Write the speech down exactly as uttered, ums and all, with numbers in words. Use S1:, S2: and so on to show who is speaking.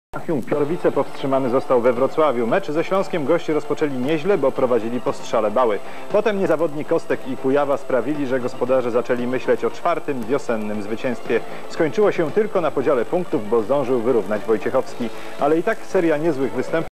S1: Piorwice powstrzymany został we Wrocławiu. Mecz ze Śląskiem goście rozpoczęli nieźle, bo prowadzili po strzale Bały. Potem niezawodni Kostek i Kujawa sprawili, że gospodarze zaczęli myśleć o czwartym wiosennym zwycięstwie. Skończyło się tylko na podziale punktów, bo zdążył wyrównać Wojciechowski. Ale i tak seria niezłych występów